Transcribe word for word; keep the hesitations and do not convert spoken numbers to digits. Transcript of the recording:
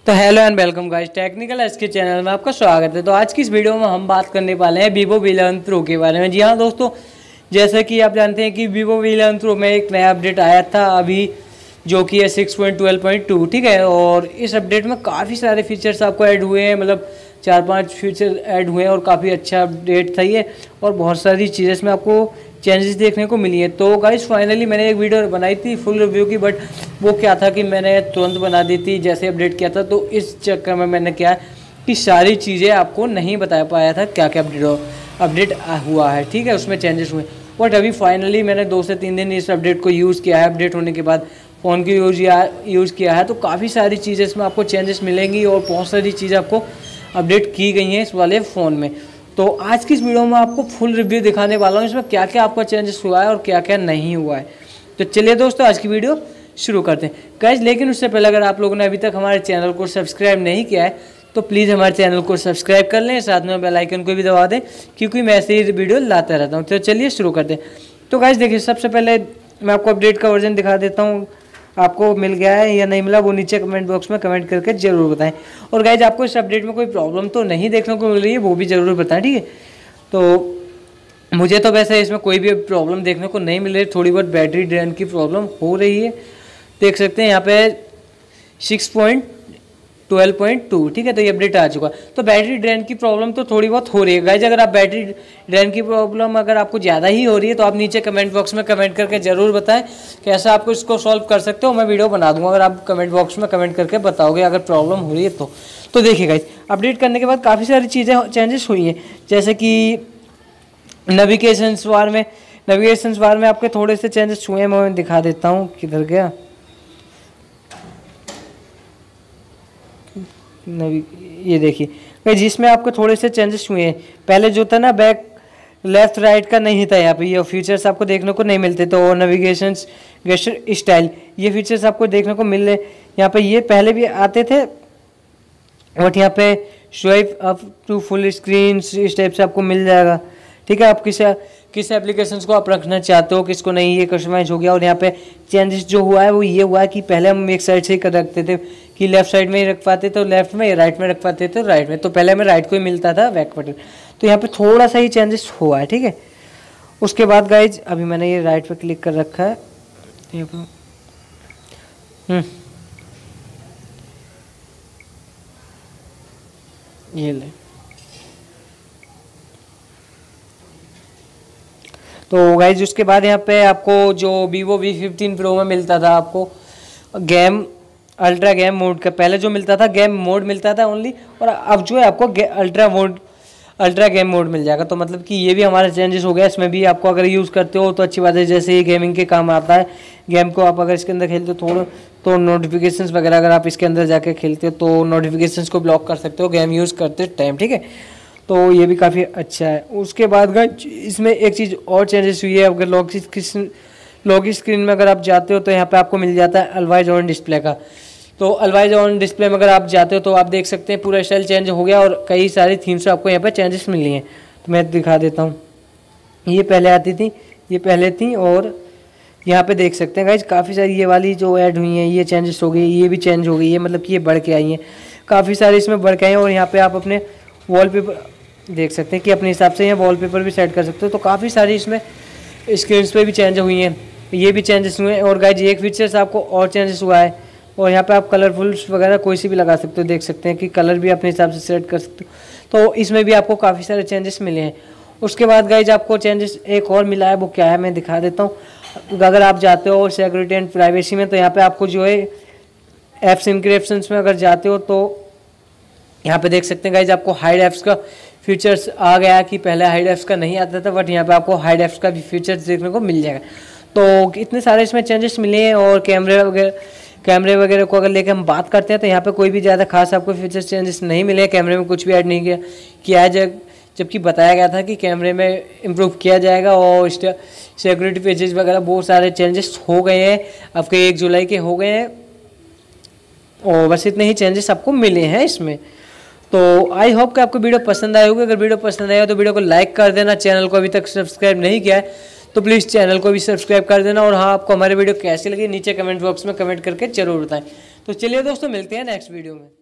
तो hello and welcome guys, technical S K channel में आपका स्वागत है। तो आज की इस वीडियो में हम बात करने वाले हैं वीवो वी इलेवन प्रो के बारे में। जी हाँ दोस्तों, जैसे कि आप जानते हैं कि वीवो वी इलेवन प्रो में एक नया अपडेट आया था अभी, जो कि है six point twelve point two, ठीक है। और इस अपडेट में काफ़ी सारे फीचर्स आपको ऐड हुए हैं, मतलब चार पांच फीचर ऐड हुए हैं और काफ़ी अच्छा अपडेट था ये। और बहुत सारी चीज़ें इसमें आपको चेंजेस देखने को मिली है। तो गाइस फाइनली मैंने एक वीडियो बनाई थी फुल रिव्यू की, बट वो क्या था कि मैंने तुरंत बना दी थी जैसे अपडेट किया था। तो इस चक्कर में मैंने क्या कि सारी चीज़ें आपको नहीं बता पाया था क्या क्या अपडेट हो अपडेट हुआ है, ठीक है, उसमें चेंजेस हुए। बट अभी फाइनली मैंने दो से तीन दिन इस अपडेट को यूज़ किया है। अपडेट होने के बाद फ़ोन की यूज यूज़ किया है तो काफ़ी सारी चीज़ें इसमें आपको चेंजेस मिलेंगी और बहुत सारी चीज़ें आपको अपडेट की गई हैं इस वाले फ़ोन में। तो आज की इस वीडियो में आपको फुल रिव्यू दिखाने वाला हूँ इसमें क्या क्या आपका चेंजेस हुआ है और क्या क्या नहीं हुआ है। तो चलिए दोस्तों आज की वीडियो शुरू करते हैं गाइस। लेकिन उससे पहले अगर आप लोगों ने अभी तक हमारे चैनल को सब्सक्राइब नहीं किया है तो प्लीज़ हमारे चैनल को सब्सक्राइब कर लें, साथ में बेल आइकन को भी दबा दें, क्योंकि मैं ऐसे ही वीडियो लाता रहता हूँ। तो चलिए शुरू करते हैं। तो गाइस देखिए, सबसे पहले मैं आपको अपडेट का वर्जन दिखा देता हूँ। आपको मिल गया है या नहीं मिला वो नीचे कमेंट बॉक्स में कमेंट करके जरूर बताएं। और गाइज आपको इस अपडेट में कोई प्रॉब्लम तो नहीं देखने को मिल रही है वो भी ज़रूर बताएं, ठीक है। तो मुझे तो वैसे इसमें कोई भी प्रॉब्लम देखने को नहीं मिल रही, थोड़ी बहुत बैटरी ड्रेन की प्रॉब्लम हो रही है, देख सकते हैं यहाँ पे six point twelve point two, ठीक है। तो ये अपडेट आ चुका। तो बैटरी ड्रेन की प्रॉब्लम तो थोड़ी बहुत हो रही है गाइज। अगर आप बैटरी ड्रेन की प्रॉब्लम अगर आपको ज़्यादा ही हो रही है तो आप नीचे कमेंट बॉक्स में कमेंट करके ज़रूर बताएं कैसे आपको इसको सॉल्व कर सकते हो। मैं वीडियो बना दूंगा अगर आप कमेंट बॉक्स में कमेंट करके बताओगे अगर प्रॉब्लम हो रही है तो। तो देखिए गाइज, अपडेट करने के बाद काफ़ी सारी चीज़ें चेंजेस हुई हैं, जैसे कि नेविगेशन बार में नेविगेशन बार में आपके थोड़े से चेंजेस हुए हैं। मैं दिखा देता हूँ, किधर गया ये देखिए, जिसमें आपको थोड़े से चेंजेस हुए हैं। पहले जो था ना बैक लेफ्ट राइट का नहीं था, यहाँ पे ये फीचर्स आपको देखने को नहीं मिलते। तो नेविगेशन गेस्चर स्टाइल ये फीचर्स आपको देखने को मिल रहे यहाँ पे। ये पहले भी आते थे बट यहाँ पे swipe up to full screen इस टाइप से आपको मिल जाएगा, ठीक है। आप किस किस एप्लीकेशंस को आप रखना चाहते हो, किसको नहीं, ये कस्टमाइज हो गया। और यहाँ पे चेंजेस जो हुआ है वो ये हुआ है कि पहले हम एक साइड से ही कर रखते थे कि लेफ्ट साइड में ही रख पाते थे लेफ्ट में, राइट में रख पाते थे राइट में। तो पहले हमें राइट को ही मिलता था बैक बटन। तो यहाँ पे थोड़ा सा ही चेंजेस हुआ है, ठीक है। उसके बाद गाइज अभी मैंने ये राइट पे क्लिक कर रखा है, हम्म ये ले। तो गाइज उसके बाद यहाँ पे आपको जो वीवो वी फिफ्टीन प्रो में मिलता था आपको गेम अल्ट्रा गेम मोड का, पहले जो मिलता था गेम मोड मिलता था ओनली, और अब जो है आपको ultra mode ultra game mode मिल जाएगा। तो मतलब कि ये भी हमारा चेंजेस हो गया। इसमें भी आपको अगर यूज़ करते हो तो अच्छी बात है, जैसे ये गेमिंग के काम आता है। गेम को आप अगर इसके अंदर खेलते हो थोड़ा तो नोटिफिकेशंस वगैरह अगर आप इसके अंदर जाके खेलते हो तो नोटिफिकेशंस को ब्लॉक कर सकते हो गेम यूज़ करते टाइम, ठीक है। तो ये भी काफ़ी अच्छा है। उसके बाद गाइस इसमें एक चीज़ और चेंजेस हुई है। अगर लॉक स्क्रीन लॉक स्क्रीन में अगर आप जाते हो तो यहाँ पे आपको मिल जाता है अलवाइज ऑन डिस्प्ले का। तो अलवाइज ऑन डिस्प्ले में अगर आप जाते हो तो आप देख सकते हैं पूरा स्टाइल चेंज हो गया और कई सारी थीम्स आपको यहाँ पे चेंजेस मिली हैं। तो मैं दिखा देता हूँ, ये पहले आती थी, ये पहले थी, और यहाँ पे देख सकते हैं गाइज काफ़ी सारी ये वाली जो ऐड हुई हैं ये चेंजेस हो गई, ये भी चेंज हो गई है, मतलब कि ये बढ़ के आई हैं काफ़ी सारी इसमें बढ़ के आई हैं। और यहाँ पे आप अपने वॉलपेपर देख सकते हैं कि अपने हिसाब से यहाँ वॉलपेपर भी सेट कर सकते हो। तो काफ़ी सारी इसमें स्क्रीन पे भी चेंज हुई हैं, ये भी चेंजेस हुए हैं। और गाइज एक फीचर्स आपको और चेंजेस हुआ है, और यहाँ पे आप कलरफुल्स वगैरह कोई सी भी लगा सकते हो, देख सकते हैं कि कलर भी अपने हिसाब से सेट कर सकते हो। तो इसमें भी आपको काफ़ी सारे चेंजेस मिले हैं। उसके बाद गाइज आपको चेंजेस एक और मिला है, वो क्या है मैं दिखा देता हूँ। अगर आप जाते हो सिक्योरिटी एंड प्राइवेसी में तो यहाँ पे आपको जो है एप्स इनक्रिप्शन में अगर जाते हो तो यहाँ पे देख सकते हैं गाइज आपको हाइड एप्स का फीचर्स आ गया कि पहले हाइड एप्स का नहीं आता था, बट यहाँ पे आपको हाइड एप्स का भी फीचर्स देखने को मिल जाएगा। तो इतने सारे इसमें चेंजेस मिले हैं। और कैमरे वगैरह कैमरे वगैरह को अगर लेकर हम बात करते हैं तो यहाँ पे कोई भी ज़्यादा खास आपको फीचर्स चेंजेस नहीं मिले। कैमरे में कुछ भी ऐड नहीं किया किया है, जबकि बताया गया था कि कैमरे में इम्प्रूव किया जाएगा। और सिक्योरिटी पेजेस वगैरह बहुत सारे चेंजेस हो गए हैं, आपके एक जुलाई के हो गए हैं, और बस इतने ही चेंजेस आपको मिले हैं इसमें। तो आई होप कि आपको वीडियो पसंद आए होगी। अगर वीडियो पसंद आया तो वीडियो को लाइक कर देना, चैनल को अभी तक सब्सक्राइब नहीं किया है तो प्लीज़ चैनल को भी सब्सक्राइब कर देना। और हाँ, आपको हमारे वीडियो कैसी लगी नीचे कमेंट बॉक्स में कमेंट करके जरूर बताएं। तो चलिए दोस्तों, मिलते हैं नेक्स्ट वीडियो में।